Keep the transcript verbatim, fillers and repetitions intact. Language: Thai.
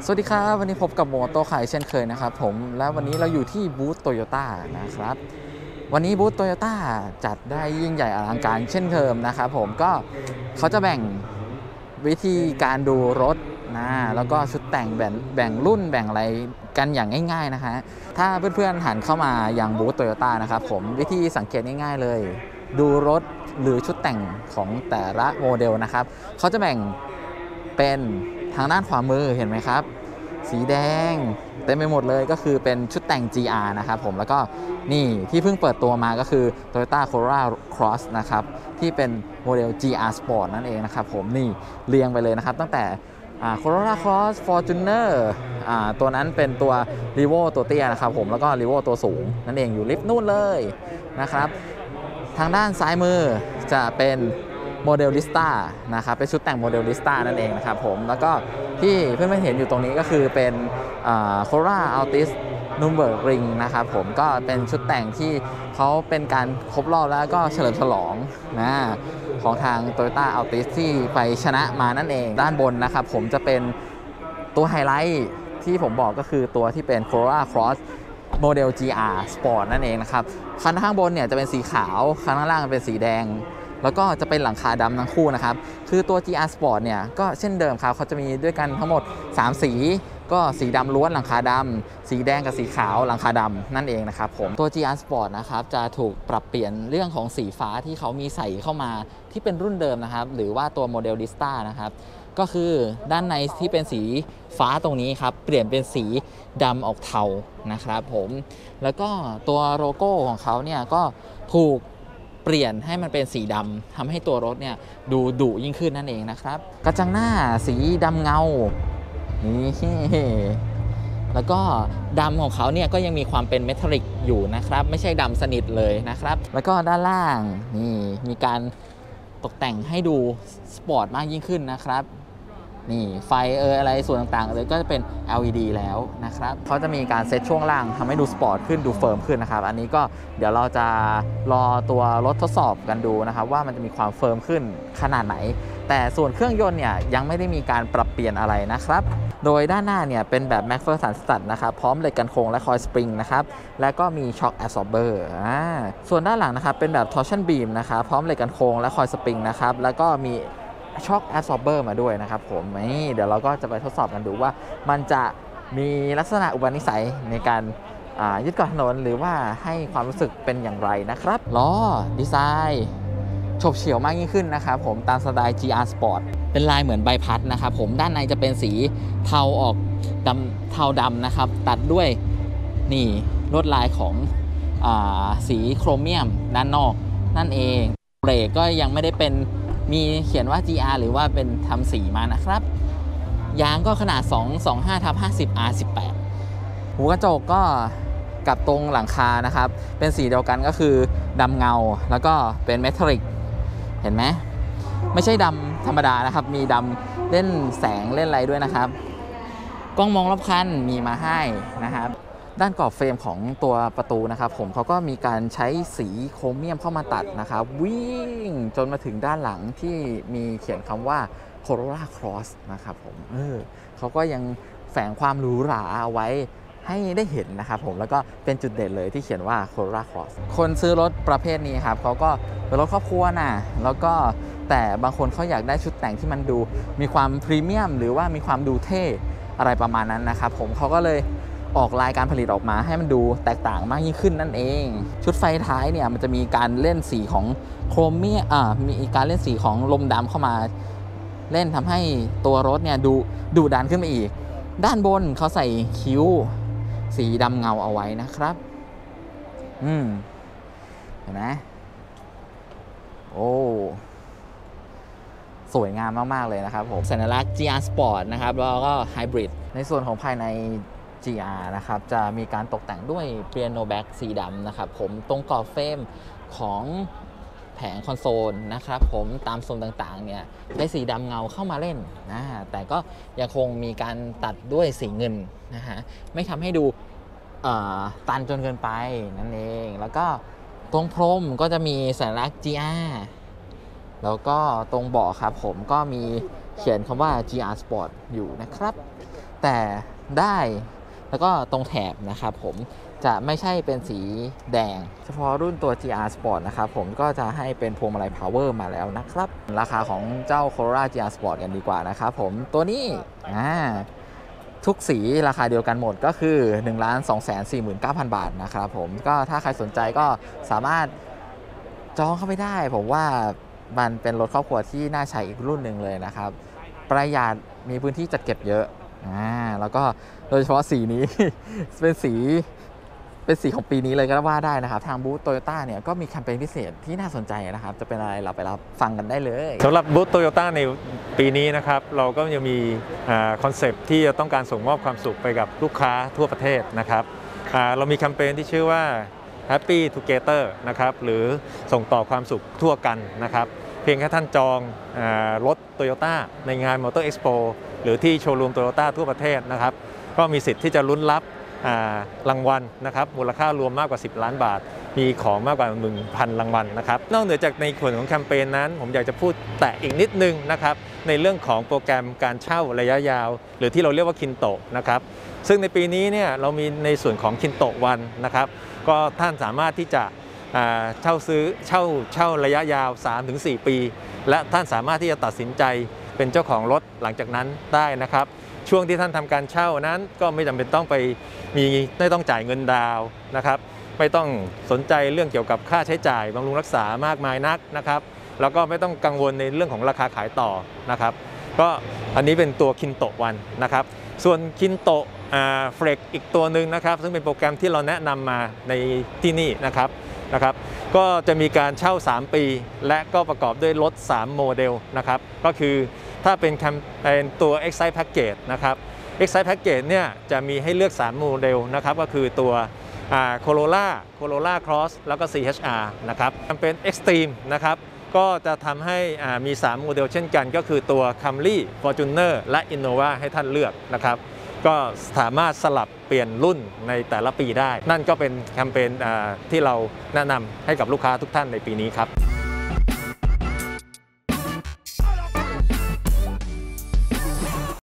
สวัสดีครับวันนี้พบกับโมโตไคเช่นเคยนะครับผมและวันนี้เราอยู่ที่บูธโตโยต้านะครับวันนี้บูธโตโยต้าจัดได้ยิ่งใหญ่อลังการเช่นเดิมนะครับผมก็เขาจะแบ่งวิธีการดูรถนะแล้วก็ชุดแต่งแบ่งแบ่งรุ่นแบ่งอะไรกันอย่างง่ายๆนะฮะถ้าเพื่อนๆหันเข้ามาอย่างบูธโตโยต้านะครับผมวิธีสังเกตง่ายๆเลยดูรถหรือชุดแต่งของแต่ละโมเดลนะครับเขาจะแบ่งเป็นทางด้านขวามือเห็นไหมครับสีแดงเต็มไปหมดเลยก็คือเป็นชุดแต่ง จี อาร์ นะครับผมแล้วก็นี่ที่เพิ่งเปิดตัวมาก็คือ Toyota Corolla Cross นะครับที่เป็นโมเดล จี อาร์ Sport นั่นเองนะครับผมนี่เรียงไปเลยนะครับตั้งแต่ Corolla Cross Fortuner ตัวนั้นเป็นตัว Revo ตัวเตี้ยนะครับผมแล้วก็ Revo ตัวสูงนั่นเองอยู่ลิฟต์นู่นเลยนะครับทางด้านซ้ายมือจะเป็นโมเดลลิสต้านะครับเป็นชุดแต่งโมเดลลิสต้านั่นเองนะครับผมแล้วก็ที่เพื่อนๆเห็นอยู่ตรงนี้ก็คือเป็นโคโรล่าอัลติสนูเบิร์กริงนะครับผมก็เป็นชุดแต่งที่เขาเป็นการครบรอบแล้วก็เฉลิมฉลองนะของทาง Toyota Altis ที่ไปชนะมานั่นเองด้านบนนะครับผมจะเป็นตัวไฮไลท์ที่ผมบอกก็คือตัวที่เป็น Corolla Cross โมเดล จี อาร์ Sport นั่นเองนะครับคันข้างบนเนี่ยจะเป็นสีขาวคันข้างล่างเป็นสีแดงแล้วก็จะเป็นหลังคาดำทั้งคู่นะครับคือตัว จี อาร์ Sport เนี่ยก็เช่นเดิมครับเขาจะมีด้วยกันทั้งหมดสามสีก็สีดำล้วนหลังคาดำสีแดงกับสีขาวหลังคาดำนั่นเองนะครับผมตัว จี อาร์ Sport นะครับจะถูกปรับเปลี่ยนเรื่องของสีฟ้าที่เขามีใส่เข้ามาที่เป็นรุ่นเดิมนะครับหรือว่าตัวโมเดลลิสต้านะครับก็คือด้านในที่เป็นสีฟ้าตรงนี้ครับเปลี่ยนเป็นสีดำออกเทานะครับผมแล้วก็ตัวโลโก้ของเขาเนี่ยก็ถูกเปลี่ยนให้มันเป็นสีดำทำให้ตัวรถเนี่ยดูดุยิ่งขึ้นนั่นเองนะครับกระจังหน้าสีดำเงานี่แล้วก็ดำของเขาเนี่ยก็ยังมีความเป็นเมทัลลิกอยู่นะครับไม่ใช่ดำสนิทเลยนะครับแล้วก็ด้านล่างนี่มีการตกแต่งให้ดูสปอร์ตมากยิ่งขึ้นนะครับนี่ไฟเอออะไรส่วนต่างๆเลยก็จะเป็น แอล อี ดี แล้วนะครับเขาจะมีการเซตช่วงล่างทำให้ดูสปอร์ตขึ้นดูเฟิร์มขึ้นนะครับอันนี้ก็เดี๋ยวเราจะรอตัวรถทดสอบกันดูนะครับว่ามันจะมีความเฟิร์มขึ้นขนาดไหนแต่ส่วนเครื่องยนต์เนี่ยยังไม่ได้มีการปรับเปลี่ยนอะไรนะครับโดยด้านหน้าเนี่ยเป็นแบบ McPherson Stud นะครับพร้อมเหล็กกันโค้งและคอยสปริงนะครับและก็มีช็อคแอบซอร์เบอร์ส่วนด้านหลังนะครับเป็นแบบ Torsion Beam นะครับพร้อมเหล็กกันโค้งและคอยสปริงนะครับแล้วก็มีช็อคแอบซอร์เบอร์มาด้วยนะครับผมนี่เดี๋ยวเราก็จะไปทดสอบกันดูว่ามันจะมีลักษณะอุปนิสัยในการยึดเกาะถนนหรือว่าให้ความรู้สึกเป็นอย่างไรนะครับล้อดีไซน์โฉบเฉี่ยวมากยิ่งขึ้นนะครับผมตามสไตล์ จี อาร์ Sport เป็นลายเหมือนใบพัดนะครับผมด้านในจะเป็นสีเทาออกดำเทาดำนะครับตัดด้วยนี่ลวดลายของอาสีโครเมียมด้านนอกนั่นเองเบรกก็ยังไม่ได้เป็นมีเขียนว่า จี อาร์ หรือว่าเป็นทำสีมานะครับยางก็ขนาด สอง สองห้า ทับ ห้าสิบ อาร์ สิบแปด หูกระจกก็กับตรงหลังคานะครับเป็นสีเดียวกันก็คือดำเงาแล้วก็เป็นเมทัลลิกเห็นไหมไม่ใช่ดำธรรมดานะครับมีดำเล่นแสงเล่นอะไรด้วยนะครับกล้องมองรอบคันมีมาให้นะครับด้านกรอบเฟรมของตัวประตูนะครับผมเขาก็มีการใช้สีโครเมียมเข้ามาตัดนะครับวิ่งจนมาถึงด้านหลังที่มีเขียนคำว่า Corolla Cross นะครับผมเออเขาก็ยังแฝงความหรูหราเอาไว้ให้ได้เห็นนะครับผมแล้วก็เป็นจุดเด่นเลยที่เขียนว่า Corolla Cross คนซื้อรถประเภทนี้ครับเขาก็เป็นรถครอบครัวนะแล้วก็แต่บางคนเขาอยากได้ชุดแต่งที่มันดูมีความพรีเมียมหรือว่ามีความดูเท่อะไรประมาณนั้นนะครับผมเขาก็เลยออกลายการผลิตออกมาให้มันดูแตกต่างมากยิ่งขึ้นนั่นเองชุดไฟท้ายเนี่ยมันจะมีการเล่นสีของโครเมียมอ่ามีการเล่นสีของลมดำเข้ามาเล่นทำให้ตัวรถเนี่ยดูดุดันขึ้นมาอีกด้านบนเขาใส่คิ้วสีดำเงาเอาไว้นะครับอืมเห็นไหมโอ้สวยงามมากๆเลยนะครับผมสัญลักษณ์ จี อาร์ Sport นะครับแล้วก็ Hybrid ในส่วนของภายใน จี อาร์ นะครับจะมีการตกแต่งด้วยเปียโนแบ็กสีดำนะครับผมตรงกรอบเฟรมของแผงคอนโซลนะครับผมตามโซนต่างๆเนี่ยได้สีดำเงาเข้ามาเล่นนะแต่ก็ยังคงมีการตัดด้วยสีเงินนะฮะไม่ทำให้ดูตันจนเกินไปนั่นเองแล้วก็ตรงพรมก็จะมีสัญลักษณ์ จี อาร์ แล้วก็ตรงเบาะครับผมก็มีเขียนคำว่า จี อาร์ Sport อยู่นะครับแต่ได้แล้วก็ตรงแถบนะครับผมจะไม่ใช่เป็นสีแดงเฉพาะรุ่นตัว จี อาร์ Sport นะครับผมก็จะให้เป็นพวงมาลัย Power มาแล้วนะครับราคาของเจ้า Corolla จี อาร์ Sport กันดีกว่านะครับผมตัวนี้อ่าทุกสีราคาเดียวกันหมดก็คือ หนึ่งล้านสองแสนสี่หมื่นเก้าพัน บาทนะครับผมก็ถ้าใครสนใจก็สามารถจองเข้าไปได้ผมว่ามันเป็นรถครอบครัวที่น่าใช้อีกรุ่นหนึ่งเลยนะครับประหยัดมีพื้นที่จัดเก็บเยอะอ่าแล้วก็โดยเฉพาะสีนี้ เป็นสีเป็นสีของปีนี้เลยก็ว่าได้นะครับทางบูธโตโยต้าเนี่ยก็มีแคมเปญพิเศษที่น่าสนใจนะครับจะเป็นอะไรเราไปรับฟังกันได้เลยสำหรับบูธโตโยต้าในปีนี้นะครับเราก็ยังมีคอนเซปต์ที่จะต้องการส่งมอบความสุขไปกับลูกค้าทั่วประเทศนะครับเรามีแคมเปญที่ชื่อว่า Happy Together นะครับหรือส่งต่อความสุขทั่วกันนะครับเพียงแค่ท่านจองรถโตโยต้าในงาน Motor Expo หรือที่โชว์รูมโตโยต้าทั่วประเทศนะครับก็มีสิทธิ์ที่จะลุ้นรับรางวัลนะครับมูลค่ารวมมากกว่าสิบล้านบาทมีของมากกว่า หนึ่งพัน รางวัลนะครับนอกเหนือจากในส่วนของแคมเปญนั้นผมอยากจะพูดแตะอีกนิดนึงนะครับในเรื่องของโปรแกรมการเช่าระยะยาวหรือที่เราเรียกว่าคินโตะนะครับซึ่งในปีนี้เนี่ยเรามีในส่วนของคินโตะวันนะครับก็ท่านสามารถที่จะเช่าซื้อเช่าเช่าระยะยาว สามถึงสี่ ปีและท่านสามารถที่จะตัดสินใจเป็นเจ้าของรถหลังจากนั้นได้นะครับช่วงที่ท่านทำการเช่านั้นก็ไม่จำเป็นต้องไปมีไม่ต้องจ่ายเงินดาวนะครับไม่ต้องสนใจเรื่องเกี่ยวกับค่าใช้จ่ายบำรุงรักษามากมายนักนะครับแล้วก็ไม่ต้องกังวลในเรื่องของราคาขายต่อนะครับก็อันนี้เป็นตัวคินโตะวันนะครับส่วนคินโตะเฟรกอีกตัวหนึ่งนะครับซึ่งเป็นโปรแกรมที่เราแนะนำมาในที่นี่นะครับนะครับก็จะมีการเช่าสามปีและก็ประกอบด้วยรถสามโมเดลนะครับก็คือถ้าเป็นเป็นตัว Excite Package นะครับ Excite Package เนี่ยจะมีให้เลือกสามโมเดลนะครับก็คือตัว Corolla Corolla Cross แล้วก็ ซี เอช อาร์ นะครับเป็น Extreme นะครับก็จะทำให้มีสามโมเดลเช่นกันก็คือตัว Camry Fortuner และ Innova ให้ท่านเลือกนะครับก็สามารถสลับเปลี่ยนรุ่นในแต่ละปีได้นั่นก็เป็นแคมเปญที่เราแนะนำให้กับลูกค้าทุกท่านในปีนี้ครับ